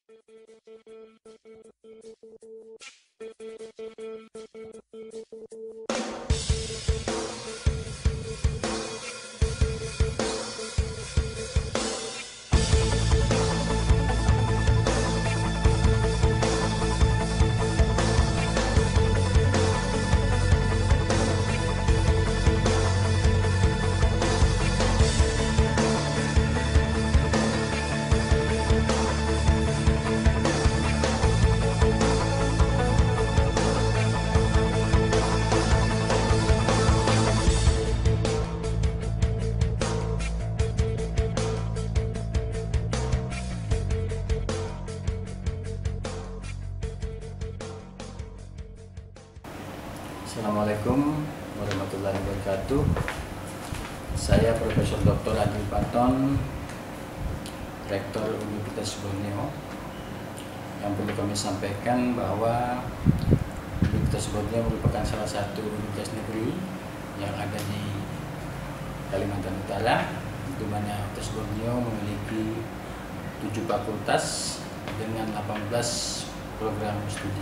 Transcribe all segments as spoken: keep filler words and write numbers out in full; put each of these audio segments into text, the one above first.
Assalamualaikum warahmatullahi wabarakatuh. Saya Profesor Doktor Adil Paton, Rektor Universitas Borneo. Yang perlu kami sampaikan bahwa Universitas Borneo merupakan salah satu universitas negeri yang ada di Kalimantan Utara, di mana Universitas Borneo memiliki tujuh fakultas dengan delapan belas program studi.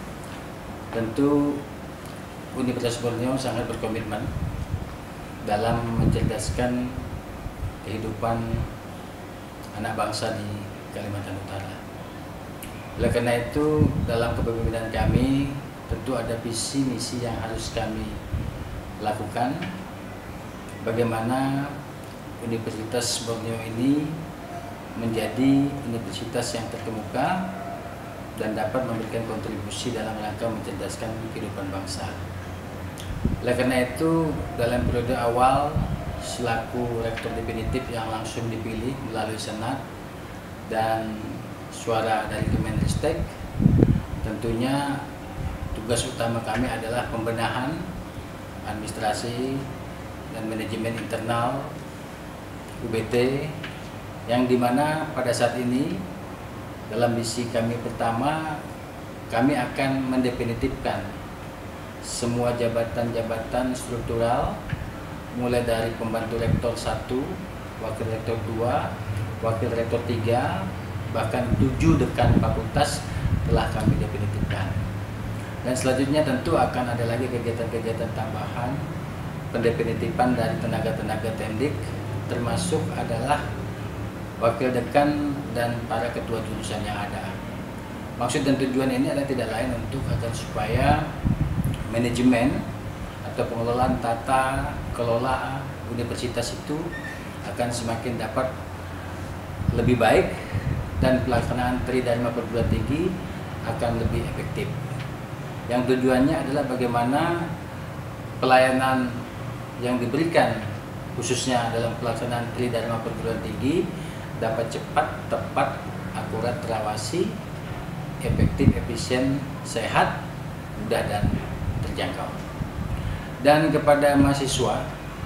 Tentu Universitas Borneo sangat berkomitmen dalam mencerdaskan kehidupan anak bangsa di Kalimantan Utara. Oleh karena itu, dalam kepemimpinan kami tentu ada visi misi yang harus kami lakukan. Bagaimana Universitas Borneo ini menjadi universitas yang terkemuka dan dapat memberikan kontribusi dalam rangka mencerdaskan kehidupan bangsa. Oleh karena itu, dalam periode awal selaku rektor definitif yang langsung dipilih melalui senat dan suara dari Kemenristek, tentunya tugas utama kami adalah pembenahan administrasi dan manajemen internal U B T, yang dimana pada saat ini dalam misi kami pertama, kami akan mendefinitifkan semua jabatan-jabatan struktural, mulai dari pembantu rektor satu, wakil rektor dua, wakil rektor tiga, bahkan tujuh dekan fakultas telah kami definitifkan. Dan selanjutnya tentu akan ada lagi kegiatan-kegiatan tambahan, pendefinitifan dari tenaga-tenaga tendik, termasuk adalah wakil dekan dan para ketua jurusan yang ada. Maksud dan tujuan ini adalah tidak lain untuk agar supaya manajemen atau pengelolaan tata kelola universitas itu akan semakin dapat lebih baik dan pelaksanaan Tridharma perguruan tinggi akan lebih efektif. Yang tujuannya adalah bagaimana pelayanan yang diberikan khususnya dalam pelaksanaan Tridharma perguruan tinggi dapat cepat, tepat, akurat, terawasi, efektif, efisien, sehat, mudah dan terjangkau. Dan kepada mahasiswa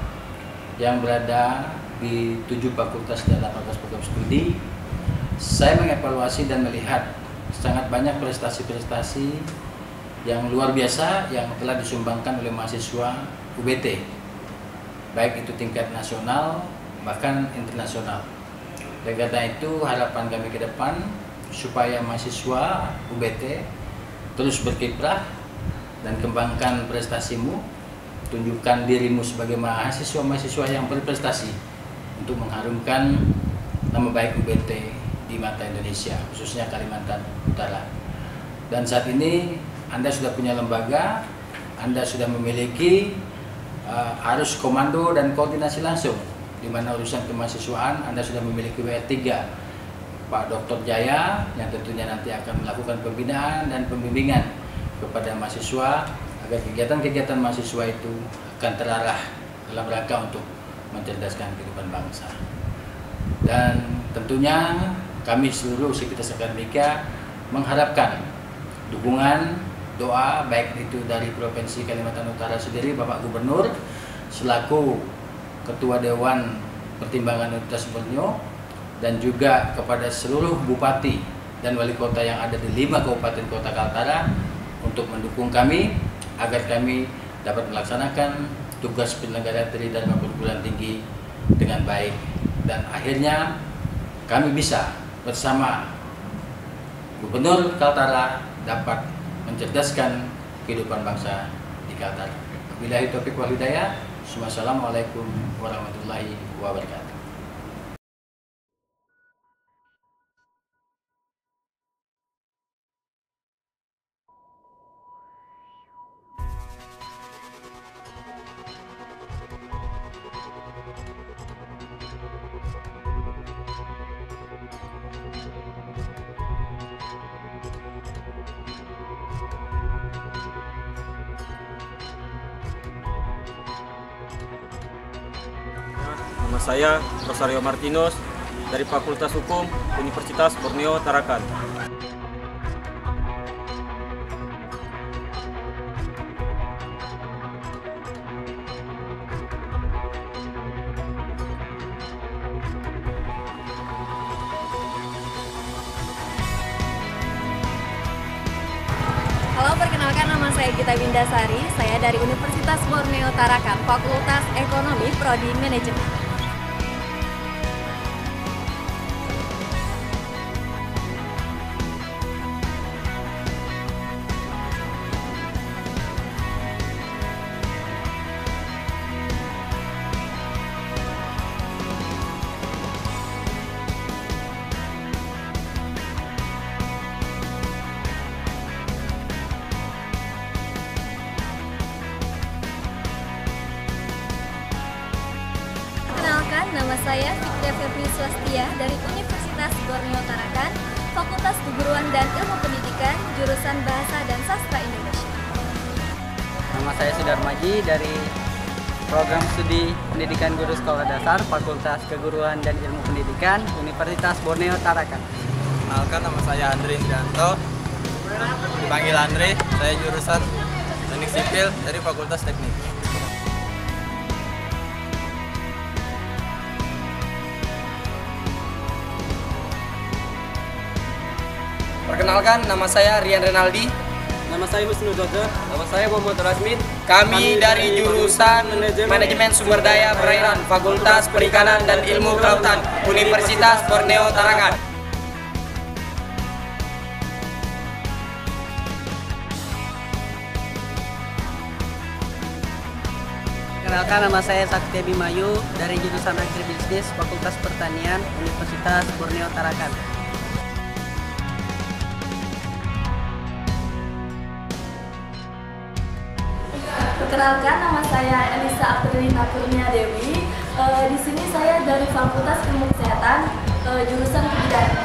yang berada di tujuh fakultas dan delapan belas program studi, saya mengevaluasi dan melihat sangat banyak prestasi-prestasi yang luar biasa yang telah disumbangkan oleh mahasiswa U B T, baik itu tingkat nasional bahkan internasional. Oleh karena itu, harapan kami ke depan supaya mahasiswa U B T terus berkiprah dan kembangkan prestasimu, tunjukkan dirimu sebagai mahasiswa-mahasiswa yang berprestasi untuk mengharumkan nama baik U B T di mata Indonesia, khususnya Kalimantan Utara. Dan saat ini Anda sudah punya lembaga, Anda sudah memiliki uh, arus komando dan koordinasi langsung, di mana urusan kemahasiswaan Anda sudah memiliki W R tiga, Pak Doktor Jaya, yang tentunya nanti akan melakukan pembinaan dan pembimbingan kepada mahasiswa agar kegiatan-kegiatan mahasiswa itu akan terarah dalam rangka untuk mencerdaskan kehidupan bangsa. Dan tentunya kami seluruh Sivitas Akademika mengharapkan dukungan, doa baik itu dari Provinsi Kalimantan Utara sendiri, Bapak Gubernur selaku Ketua Dewan Pertimbangan Universitas Borneo, dan juga kepada seluruh bupati dan wali kota yang ada di lima kabupaten kota Kaltara untuk mendukung kami agar kami dapat melaksanakan tugas penyelenggara Tridharma perguruan tinggi dengan baik, dan akhirnya kami bisa bersama Gubernur Kaltara dapat mencerdaskan kehidupan bangsa di Kaltara. Wabillahi taufiq wal hidayah. Wassalamualaikum warahmatullahi wabarakatuh. Nama saya Rosario Martinus dari Fakultas Hukum Universitas Borneo Tarakan. Halo, perkenalkan nama saya Gita Bindasari. Saya dari Universitas Borneo Tarakan, Fakultas Ekonomi, Prodi Manajemen. Nama saya Fitria Febri Swastia dari Universitas Borneo Tarakan, Fakultas Keguruan dan Ilmu Pendidikan, jurusan Bahasa dan Sastra Indonesia. Nama saya Sudarmaji dari Program Studi Pendidikan Guru Sekolah Dasar, Fakultas Keguruan dan Ilmu Pendidikan, Universitas Borneo Tarakan. Kenalkan, nama saya Andri Indrianto, dipanggil Andre, saya jurusan Teknik Sipil dari Fakultas Teknik. Perkenalkan, nama saya Rian Renaldi. Nama saya Husnul Dodo. Nama saya Muhammad Rasmin. Kami dari jurusan Manajemen Sumber Daya Perairan, Fakultas Perikanan dan Ilmu Kelautan, Universitas Borneo Tarakan. Perkenalkan, nama saya Sakti Abimayu dari jurusan Agribisnis, Fakultas Pertanian, Universitas Borneo Tarakan. Perkenalkan, nama saya Elisa Aprilina Kurnia Dewi. E, di sini saya dari Fakultas Ilmu Kesehatan, e, jurusan Kebidanan.